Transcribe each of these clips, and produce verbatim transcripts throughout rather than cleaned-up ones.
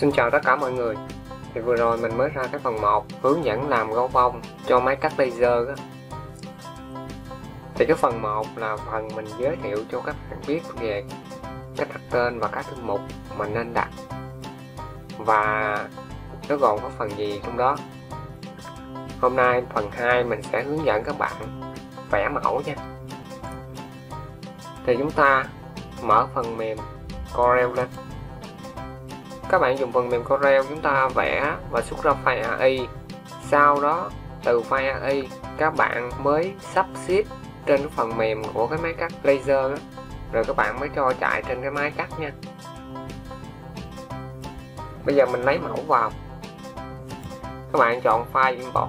Xin chào tất cả mọi người. Thì vừa rồi mình mới ra cái phần một hướng dẫn làm gấu bông cho máy cắt laser á. Thì cái phần một là phần mình giới thiệu cho các bạn biết về cách đặt tên và các thư mục mình nên đặt, và nó gồm có phần gì trong đó. Hôm nay phần hai mình sẽ hướng dẫn các bạn vẽ mẫu nha. Thì chúng ta mở phần mềm Corel lên. Các bạn dùng phần mềm Corel, chúng ta vẽ và xuất ra file a i. Sau đó từ file a i các bạn mới sắp xếp trên cái phần mềm của cái máy cắt laser đó. Rồi các bạn mới cho chạy trên cái máy cắt nha. Bây giờ mình lấy mẫu vào. Các bạn chọn file import.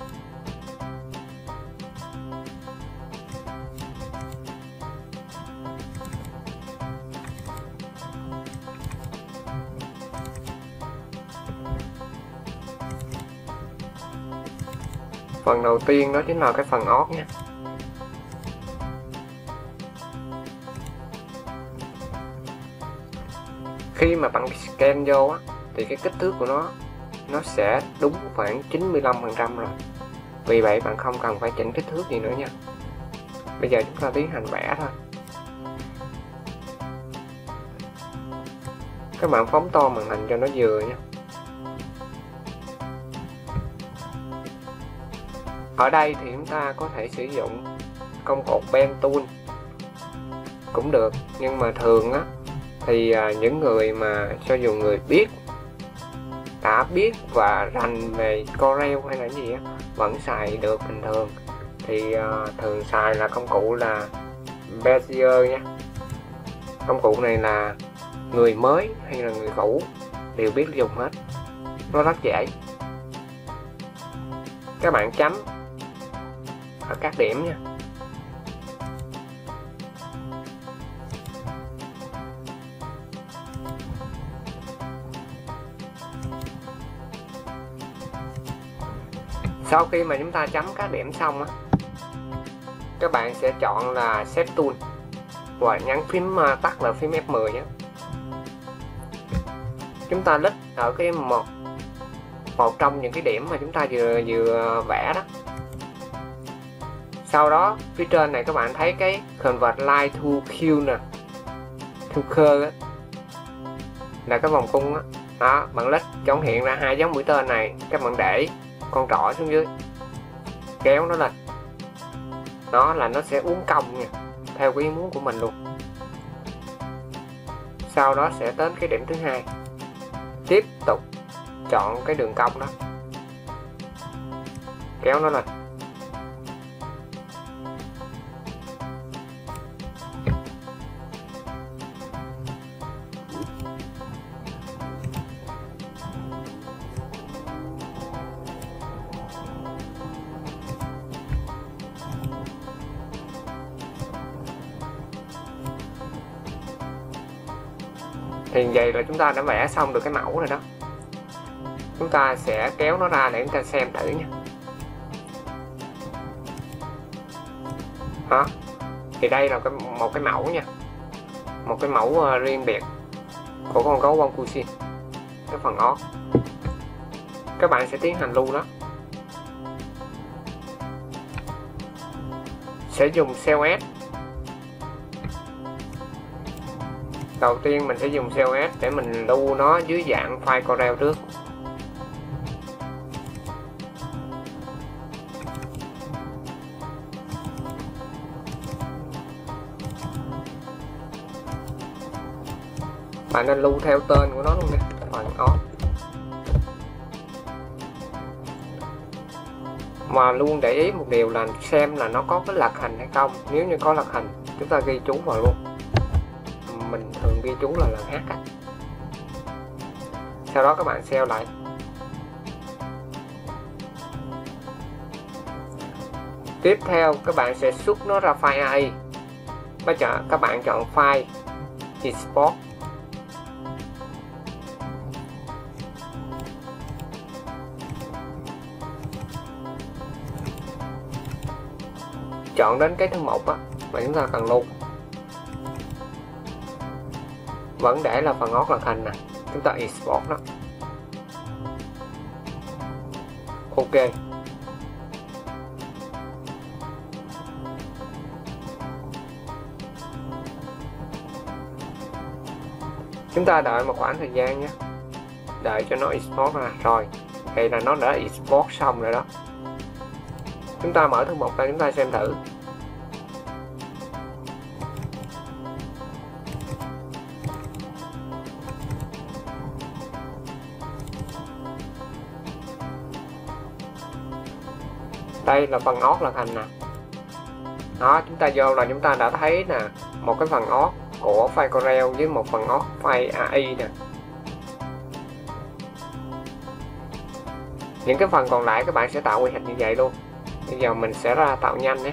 Phần đầu tiên đó chính là cái phần ót nha. Khi mà bạn scan vô á, thì cái kích thước của nó nó sẽ đúng khoảng chín mươi lăm phần trăm rồi. Vì vậy bạn không cần phải chỉnh kích thước gì nữa nha. Bây giờ chúng ta tiến hành vẽ thôi. Các bạn phóng to màn hình cho nó vừa nha. Ở đây thì chúng ta có thể sử dụng công cụ pen tool cũng được, nhưng mà thường á thì những người mà cho dù người biết đã biết và rành về Corel hay là gì á vẫn xài được bình thường, thì uh, thường xài là công cụ là Bezier nha. Công cụ này là người mới hay là người cũ đều biết dùng hết, nó rất dễ. Các bạn chấm ở các điểm nha. Sau khi mà chúng ta chấm các điểm xong á, các bạn sẽ chọn là Set Tool và nhấn phím tắt là phím F mười nhé. Chúng ta click ở cái một một trong những cái điểm mà chúng ta vừa vừa vẽ đó. Sau đó phía trên này các bạn thấy cái Convert Line to Q nè, to Curve á, là cái vòng cung á. Đó, bạn click cho hiện ra hai dấu mũi tên này, các bạn để con trỏ xuống dưới, kéo nó lên, đó là nó sẽ uốn cong nha, theo cái ý muốn của mình luôn. Sau đó sẽ đến cái điểm thứ hai, tiếp tục chọn cái đường cong đó, kéo nó lên. Thì vậy là chúng ta đã vẽ xong được cái mẫu rồi đó. Chúng ta sẽ kéo nó ra để chúng ta xem thử nha. Đó. Thì đây là cái, một cái mẫu nha. Một cái mẫu uh, riêng biệt của con gấu bông Cuisine, cái phần ót. Các bạn sẽ tiến hành lưu nó. Sẽ dùng xê lờ ét. Đầu tiên mình sẽ dùng xê lờ ét để mình lưu nó dưới dạng file Corel trước. Bạn nên lưu theo tên của nó luôn nha, phần ót. Mà luôn để ý một điều là xem là nó có cái lật hình hay không. Nếu như có lật hình, chúng ta ghi chú vào luôn. Mình thường ghi chú là lần H á. Sau đó các bạn save lại. Tiếp theo các bạn sẽ xuất nó ra file a i. Bây giờ các bạn chọn file export. Chọn đến cái thư mục á mà chúng ta cần lưu. vẫn để là phần ót là thành nè, chúng ta export nó. ok. Chúng ta đợi một khoảng thời gian nhé, đợi cho nó export ra. Rồi, vậy là nó đã export xong rồi đó. Chúng ta mở thư mục ra, chúng ta xem thử. Đây là phần ót là thành nè. Đó, chúng ta vô là chúng ta đã thấy nè, một cái phần ót của file Corel với một phần ót file a i nè. Những cái phần còn lại các bạn sẽ tạo quy hình như vậy luôn. Bây giờ mình sẽ ra tạo nhanh nhé.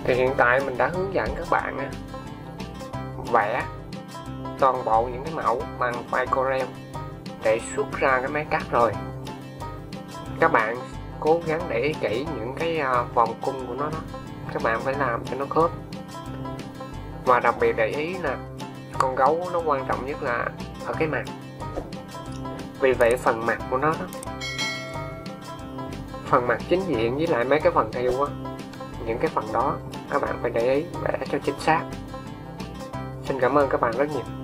Thì hiện tại mình đã hướng dẫn các bạn á, vẽ toàn bộ những cái mẫu bằng file Corel để xuất ra cái máy cắt rồi. Các bạn cố gắng để ý kỹ những cái vòng cung của nó đó, các bạn phải làm cho nó khớp. Và đặc biệt để ý là con gấu nó quan trọng nhất là ở cái mặt. Vì vậy phần mặt của nó đó, phần mặt chính diện với lại mấy cái phần theo á, những cái phần đó các bạn phải để ý vẽ cho chính xác. Xin cảm ơn các bạn rất nhiều.